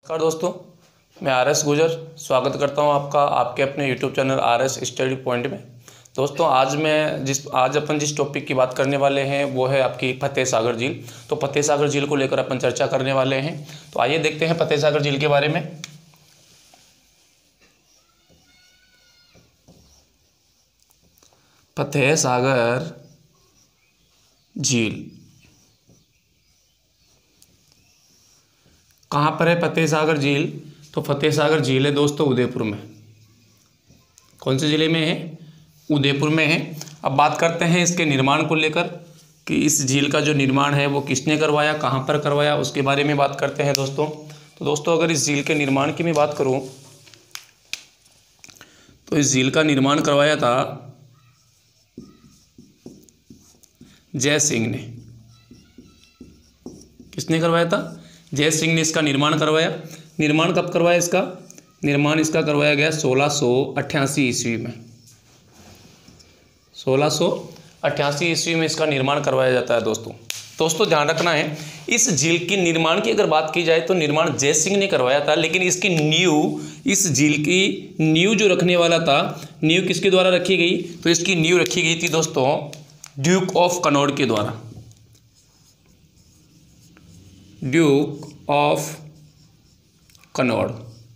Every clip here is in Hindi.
नमस्कार दोस्तों, मैं RS गुर्जर स्वागत करता हूं आपका आपके अपने YouTube channel RS study point में। दोस्तों आज अपन जिस टॉपिक की बात करने वाले हैं वो है आपकी फतेह सागर झील। तो फतेह सागर झील को लेकर अपन चर्चा करने वाले हैं। तो आइए देखते हैं फतेह सागर झील के बारे में। फतेह सागर झील कहाँ पर है? फतेह सागर झील तो फतेह सागर झील है दोस्तों उदयपुर में। कौन से ज़िले में है? उदयपुर में है। अब बात करते हैं इसके निर्माण को लेकर कि इस झील का जो निर्माण है वो किसने करवाया, कहाँ पर करवाया, उसके बारे में बात करते हैं दोस्तों। तो दोस्तों अगर इस झील के निर्माण की मैं बात करूँ तो इस झील का निर्माण करवाया था जय सिंह ने। किसने करवाया था? जय सिंह ने इसका निर्माण करवाया। निर्माण कब करवाया इसका? निर्माण इसका करवाया गया 1688 ईस्वी में। 1688 ईस्वी में इसका निर्माण करवाया जाता है दोस्तों ध्यान रखना है, इस झील की निर्माण की अगर बात की जाए तो निर्माण जय सिंह ने करवाया था, लेकिन इसकी नींव, इस झील की नींव जो रखने वाला था, नींव किसके द्वारा रखी गई? तो इसकी नींव रखी गई थी दोस्तों ड्यूक ऑफ कनौड़ के द्वारा। Duke of Kanaud,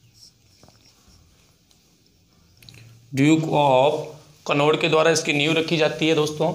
duke of Kanaud के द्वारा इसकी नींव रखी जाती है दोस्तों।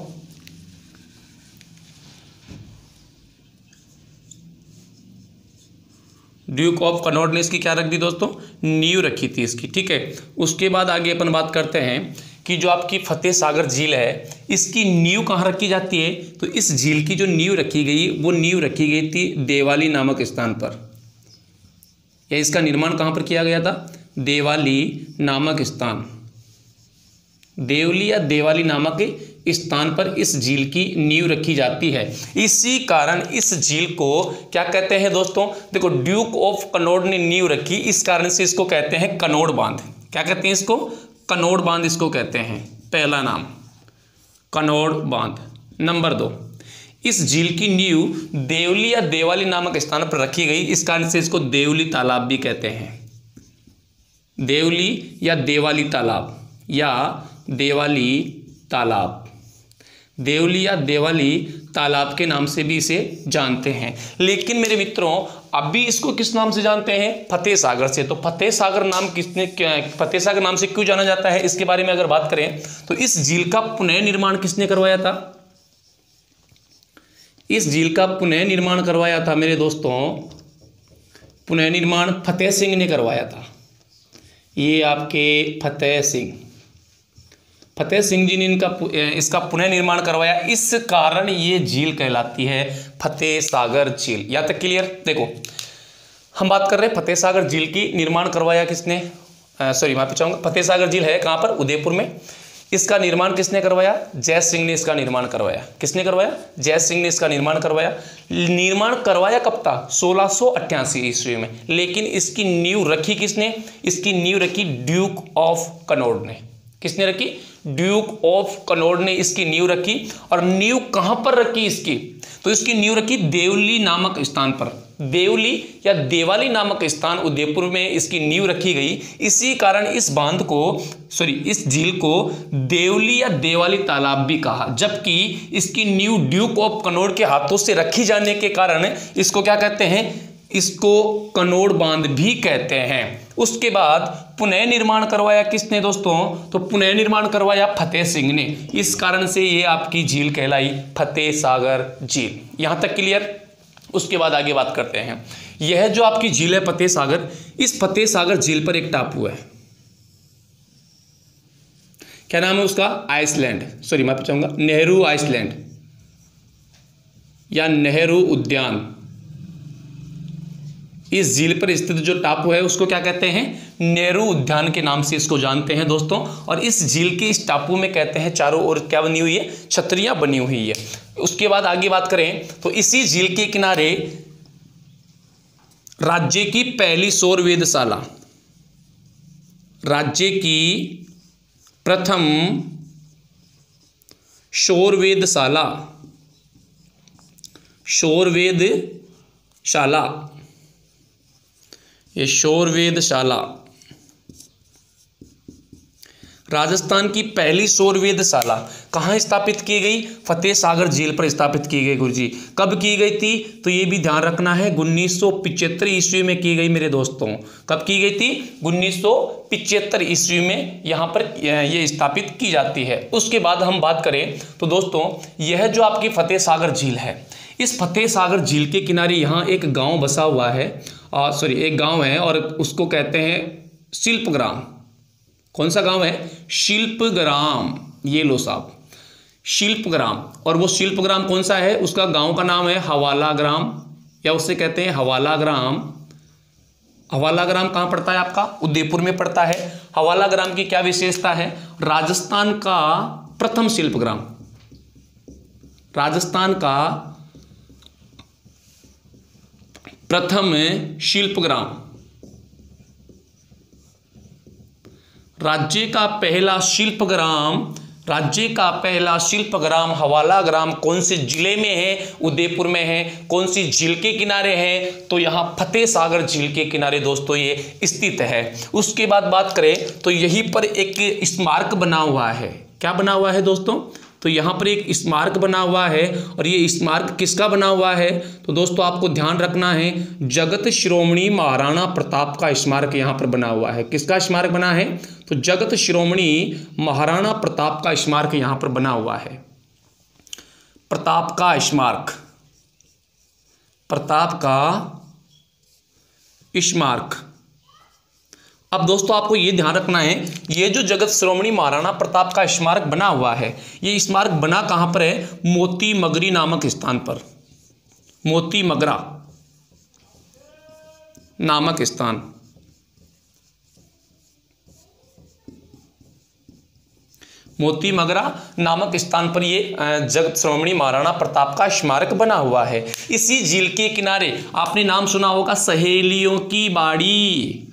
ड्यूक ऑफ कनौड़ ने इसकी क्या रख दी दोस्तों? नींव रखी थी इसकी, ठीक है। उसके बाद आगे अपन बात करते हैं कि जो आपकी फतेह सागर झील है इसकी नींव कहाँ रखी जाती है? तो इस झील की जो नींव रखी गई वो नींव रखी गई थी देवाली नामक स्थान पर। या इसका निर्माण कहाँ पर किया गया था? देवाली नामक स्थान, देवली या देवाली नामक स्थान पर इस झील की नींव रखी जाती है। इसी कारण इस झील को क्या कहते हैं दोस्तों? देखो, ड्यूक ऑफ कनौड़ ने नींव रखी, इस कारण से इसको कहते हैं कनौड़ बांध। क्या कहते हैं इसको? कनौड़ बांध इसको कहते हैं। पहला नाम कनौड़ बांध। नंबर 2, इस झील की नींव देवली या देवाली नामक स्थान पर रखी गई, इस कारण से इसको देवली तालाब भी कहते हैं। देवली या देवाली तालाब, या देवाली तालाब, देवली या देवाली तालाब के नाम से भी इसे जानते हैं। लेकिन मेरे मित्रों अभी इसको किस नाम से जानते हैं? फतेह सागर से। तो फतेह सागर नाम फतेह सागर नाम से क्यों जाना जाता है, इसके बारे में अगर बात करें तो इस झील का पुनः निर्माण किसने करवाया था? इस झील का पुनः निर्माण करवाया था मेरे दोस्तों, पुनः निर्माण फतेह सिंह ने करवाया था। ये आपके फतेह सिंह जी ने इसका पुनः निर्माण करवाया, इस कारण ये झील कहलाती है फतेह सागर झील। यहाँ तक क्लियर? देखो हम बात कर रहे हैं फतेह सागर झील की निर्माण करवाया किसने? माफी चाहूँगा, फतेह सागर झील है कहाँ पर? उदयपुर में। इसका निर्माण किसने करवाया? जय सिंह ने इसका निर्माण करवाया। किसने करवाया? जय सिंह ने इसका निर्माण करवाया। निर्माण करवाया कब था? 1688 ईस्वी में। लेकिन इसकी नींव रखी किसने? इसकी नींव रखी ड्यूक ऑफ कनौड़ ने। किसने रखी? ड्यूक ऑफ कनौड़ ने इसकी नींव रखी। और नींव कहां पर रखी इसकी? तो इसकी नींव रखी देवली नामक स्थान पर। देवली या देवाली नामक स्थान उदयपुर में इसकी नींव रखी गई। इसी कारण इस इस झील को देवली या देवाली तालाब भी कहा, जबकि इसकी नींव ड्यूक ऑफ कनौड़ के हाथों से रखी जाने के कारण इसको क्या कहते हैं? इसको कनौड़ बांध भी कहते हैं। उसके बाद पुनः निर्माण करवाया किसने दोस्तों? तो पुनः निर्माण करवाया फतेह सिंह ने। इस कारण से ये आपकी झील कहलाई फतेह सागर झील। यहां तक क्लियर? उसके बाद आगे बात करते हैं। यह जो आपकी झील है फतेह सागर, इस फतेह सागर झील पर एक टापू है। क्या नाम है उसका? आइसलैंड, मैं पूछूंगा नेहरू आइसलैंड या नेहरू उद्यान। इस झील पर स्थित जो टापू है उसको क्या कहते हैं? नेहरू उद्यान के नाम से इसको जानते हैं दोस्तों। और इस झील के इस टापू में कहते हैं चारों ओर क्या बनी हुई है? छतरियां बनी हुई है। उसके बाद आगे बात करें तो इसी झील के किनारे राज्य की पहली सौर वेधशाला, राज्य की प्रथम सौर वेधशाला ये शौर वेधशाला, राजस्थान की पहली सौर वेधशाला कहाँ स्थापित की गई? फतेह सागर झील पर स्थापित की गई गुरुजी। कब की गई थी? तो ये भी ध्यान रखना है 1975 ईस्वी में की गई मेरे दोस्तों। कब की गई थी? 1975 ईस्वी में यहाँ पर ये स्थापित की जाती है। उसके बाद हम बात करें तो दोस्तों यह जो आपकी फतेह सागर झील है, इस फतेह सागर झील के किनारे यहाँ एक गाँव बसा हुआ है, एक गाँव है और उसको कहते हैं शिल्पग्राम। कौन सा गांव है? शिल्पग्राम। ये लो साहब, शिल्पग्राम। और वो शिल्पग्राम कौन सा है? उसका गांव का नाम है हवाला ग्राम, या उससे कहते हैं हवाला ग्राम। हवाला ग्राम कहाँ पड़ता है आपका? उदयपुर में पड़ता है। हवाला ग्राम की क्या विशेषता है? राजस्थान का प्रथम शिल्पग्राम, राजस्थान का प्रथम शिल्पग्राम, राज्य का पहला शिल्पग्राम हवाला ग्राम कौन से जिले में है? उदयपुर में है। कौन सी झील के किनारे है? तो यहाँ फतेह सागर झील के किनारे दोस्तों ये स्थित है। उसके बाद बात करें तो यहीं पर एक स्मारक बना हुआ है। क्या बना हुआ है दोस्तों? तो यहाँ पर एक स्मारक बना हुआ है, और ये स्मारक किसका बना हुआ है? तो दोस्तों आपको ध्यान रखना है, जगत शिरोमणि महाराणा प्रताप का स्मारक यहाँ पर बना हुआ है। किसका स्मारक बना है? तो जगत शिरोमणि महाराणा प्रताप का स्मारक यहाँ पर बना हुआ है। प्रताप का स्मारक, प्रताप का स्मारक। अब दोस्तों आपको ये ध्यान रखना है, ये जो जगत शिरोमणि महाराणा प्रताप का स्मारक बना हुआ है, ये स्मारक बना कहाँ पर है? मोती मगरी नामक स्थान पर। मोती मगरा नामक स्थान, मोती मगरा नामक स्थान पर ये जगत शिरोमणि महाराणा प्रताप का स्मारक बना हुआ है। इसी झील के किनारे आपने नाम सुना होगा सहेलियों की बाड़ी।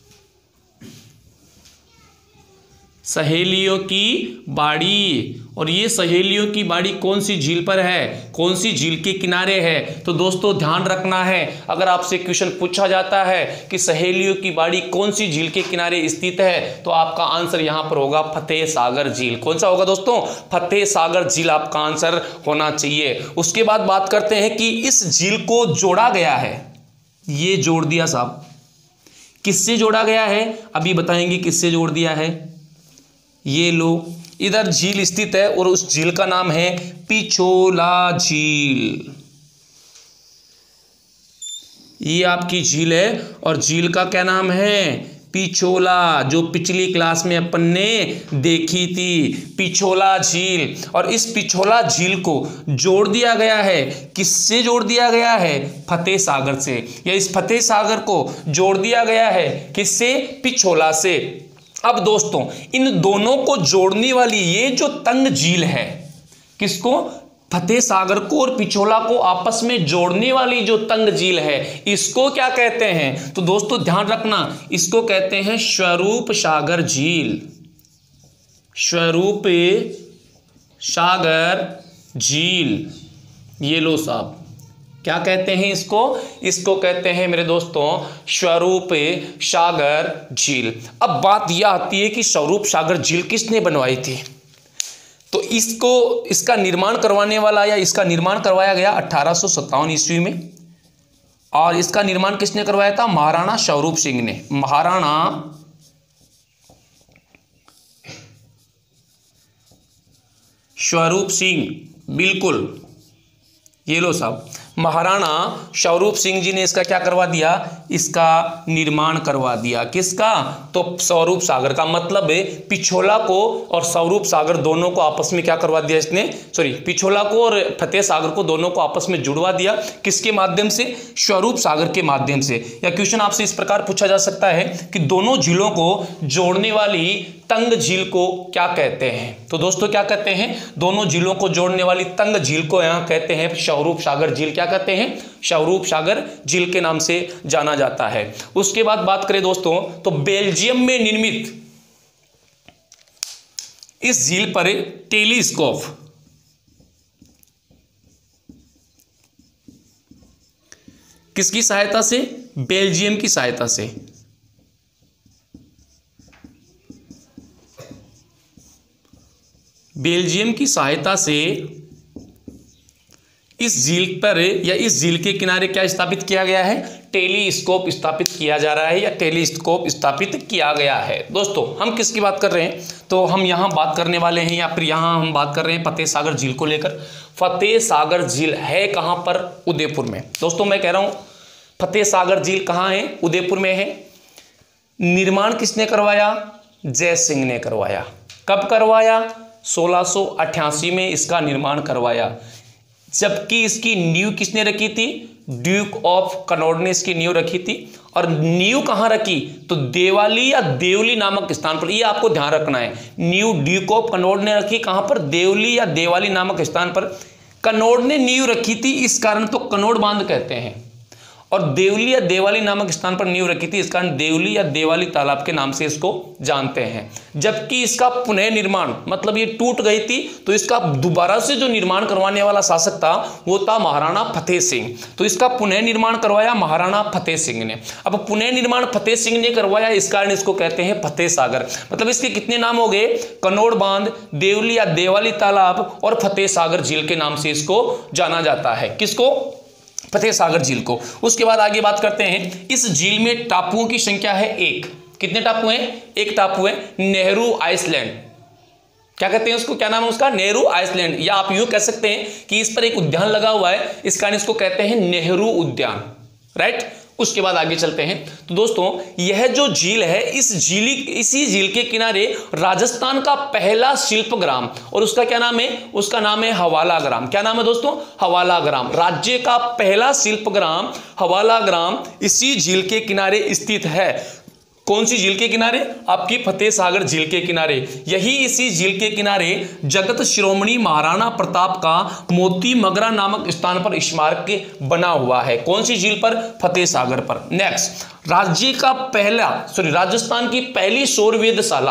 सहेलियों की बाड़ी, और ये सहेलियों की बाड़ी कौन सी झील पर है? कौन सी झील के किनारे है? तो दोस्तों ध्यान रखना है, अगर आपसे क्वेश्चन पूछा जाता है कि सहेलियों की बाड़ी कौन सी झील के किनारे स्थित है, तो आपका आंसर यहां पर होगा फतेह सागर झील। कौन सा होगा दोस्तों? फतेह सागर झील आपका आंसर होना चाहिए। उसके बाद बात करते हैं कि इस झील को जोड़ा गया है। ये जोड़ दिया साहब, किससे जोड़ा गया है? अभी बताएंगे किससे जोड़ दिया है। ये लो, इधर झील स्थित है और उस झील का नाम है पिछोला झील। ये आपकी झील है और झील का क्या नाम है? पिछोला, जो पिछली क्लास में अपन ने देखी थी, पिछोला झील। और इस पिछोला झील को जोड़ दिया गया है, किससे जोड़ दिया गया है? फतेह सागर से, या इस फतेह सागर को जोड़ दिया गया है किससे? पिछोला से। अब दोस्तों इन दोनों को जोड़ने वाली ये जो तंग झील है, किसको? फतेह सागर को और पिछोला को आपस में जोड़ने वाली जो तंग झील है, इसको क्या कहते हैं? तो दोस्तों ध्यान रखना, इसको कहते हैं स्वरूप सागर झील। स्वरूप सागर झील। ये लो साहब, क्या कहते हैं इसको? इसको कहते हैं मेरे दोस्तों स्वरूप सागर झील। अब बात यह आती है कि स्वरूप सागर झील किसने बनवाई थी? तो इसका निर्माण करवाने वाला, या इसका निर्माण करवाया गया 1857 ईस्वी में। और इसका निर्माण किसने करवाया था? महाराणा स्वरूप सिंह ने। महाराणा स्वरूप सिंह, बिल्कुल। ये लो साहब, महाराणा स्वरूप सिंह जी ने इसका क्या करवा दिया? इसका निर्माण करवा दिया। किसका? तो स्वरूप सागर का, मतलब है पिछोला को और स्वरूप सागर दोनों को आपस में क्या करवा दिया इसने? पिछोला को और फतेह सागर को दोनों को आपस में जुड़वा दिया। किसके माध्यम से? स्वरूप सागर के माध्यम से। या क्वेश्चन आपसे इस प्रकार पूछा जा सकता है कि दोनों झीलों को जोड़ने वाली तंग झील को क्या कहते हैं? तो दोस्तों क्या कहते हैं? दोनों झीलों को जोड़ने वाली तंग झील को यहाँ कहते हैं स्वरूप सागर झील। क्या कहते हैं? स्वरूप सागर झील के नाम से जाना जाता है। उसके बाद बात करें दोस्तों तो बेल्जियम में निर्मित इस झील पर किसकी सहायता से? बेल्जियम की सहायता से। बेल्जियम की सहायता से इस झील पर या इस झील के किनारे क्या स्थापित किया गया है? टेलीस्कोप स्थापित किया जा रहा है या टेलीस्कोप स्थापित किया गया है। दोस्तों हम किसकी बात कर रहे हैं? तो हम यहाँ बात करने वाले हैं या फिर यहाँ हम बात कर रहे हैं फतेह सागर झील को लेकर। फतेह सागर झील है कहाँ पर? उदयपुर में। दोस्तों मैं कह रहा हूँ फतेह सागर झील कहाँ है? उदयपुर में है। निर्माण किसने करवाया? जय सिंह ने करवाया। कब करवाया? 1688 में इसका निर्माण करवाया। जबकि इसकी नींव किसने रखी थी? ड्यूक ऑफ कनौज ने इसकी नींव रखी थी। और नींव कहां रखी? तो देवाली या देवली नामक स्थान पर। ये आपको ध्यान रखना है। नींव ड्यूक ऑफ कनौज ने रखी कहां पर? देवली या देवाली नामक स्थान पर। कनौज ने नींव रखी थी, इस कारण तो कनौज बांध कहते हैं। और देवली या देवाली नामक स्थान पर नींव रखी थी, इस कारण देवली या देवाली तालाब के नाम से इसको जानते हैं। जबकि इसका पुनः निर्माण, मतलब ये टूट गई थी, तो इसका दोबारा से जो निर्माण करवाने वाला शासक था वो था महाराणा फतेह सिंह। तो इसका पुनः निर्माण करवाया महाराणा फतेह सिंह ने। अब पुनः निर्माण फतेह सिंह ने करवाया, इस कारण इसको कहते हैं फतेह सागर। मतलब इसके कितने नाम हो गए? कनौज बांध, देवली या देवाली तालाब और फतेह सागर झील के नाम से इसको जाना जाता है। किसको? फतेह सागर झील को। उसके बाद आगे बात करते हैं। इस झील में टापुओं की संख्या है 1। कितने टापू हैं? 1 टापू है, नेहरू आइसलैंड। क्या कहते हैं उसको? क्या नाम है उसका? नेहरू आइसलैंड। या आप यूं कह सकते हैं कि इस पर एक उद्यान लगा हुआ है, इस कारण इसको कहते हैं नेहरू उद्यान। राइट। उसके बाद आगे चलते हैं। तो दोस्तों यह जो झील है, इसी झील के किनारे राजस्थान का पहला शिल्प ग्राम, और उसका क्या नाम है? उसका नाम है हवाला ग्राम। क्या नाम है दोस्तों? हवाला ग्राम। राज्य का पहला शिल्प ग्राम हवाला ग्राम इसी झील के किनारे स्थित है। कौन सी झील के किनारे? आपकी फतेह सागर झील के किनारे। यही इसी झील के किनारे जगत शिरोमणि महाराणा प्रताप का मोती मगरा नामक स्थान पर स्मारक बना हुआ है। कौन सी झील पर? फतेह सागर पर। नेक्स्ट, राजस्थान की पहली सौर वेधशाला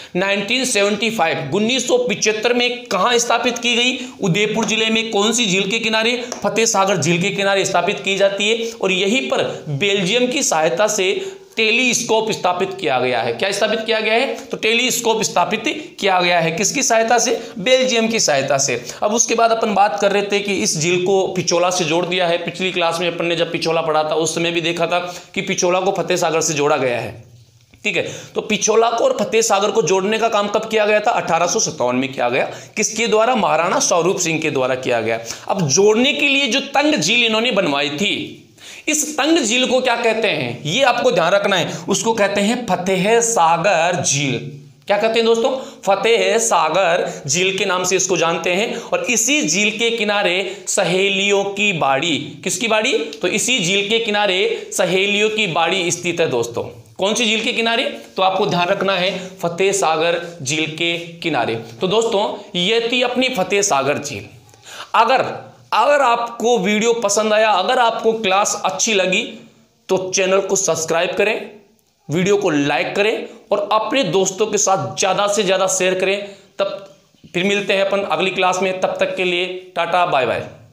1975 में कहां स्थापित की गई? उदयपुर जिले में। कौन सी झील के किनारे? फतेह सागर झील के किनारे स्थापित की जाती है। और यहीं पर बेल्जियम की सहायता से टेलीस्कोप स्थापित किया गया है। क्या स्थापित किया गया है? तो टेलीस्कोप स्थापित किया गया है। किसकी सहायता से? बेल्जियम की सहायता से। अब उसके बाद अपन बात कर रहे थे कि इस झील को पिछोला से जोड़ दिया है। पिछली क्लास में अपन ने जब पिछोला पढ़ा था उस समय भी देखा था कि पिछोला को फतेह सागर से जोड़ा गया है। ठीक है। तो पिछोला को और फतेह सागर को जोड़ने का काम कब किया गया था? 1857 में किया गया। किसके द्वारा? महाराणा स्वरूप सिंह के द्वारा किया गया। अब जोड़ने के लिए जो तंग झील इन्होंने बनवाई थी, इस तंग झील को क्या कहते हैं? ये आपको ध्यान रखना है। उसको कहते हैं फतेह सागर झील। क्या कहते हैं दोस्तों? फतेह सागर झील के नाम से इसको जानते हैं। और इसी झील के किनारे सहेलियों की बाड़ी। किसकी बाड़ी? तो इसी झील के किनारे सहेलियों की बाड़ी स्थित है दोस्तों। कौन सी झील के किनारे? तो आपको ध्यान रखना है फतेह सागर झील के किनारे। तो दोस्तों ये थी अपनी फतेह सागर झील। अगर आपको वीडियो पसंद आया, अगर आपको क्लास अच्छी लगी तो चैनल को सब्सक्राइब करें, वीडियो को लाइक करें और अपने दोस्तों के साथ ज़्यादा से ज़्यादा शेयर करें। तब फिर मिलते हैं अपन अगली क्लास में। तब तक के लिए टाटा बाय बाय।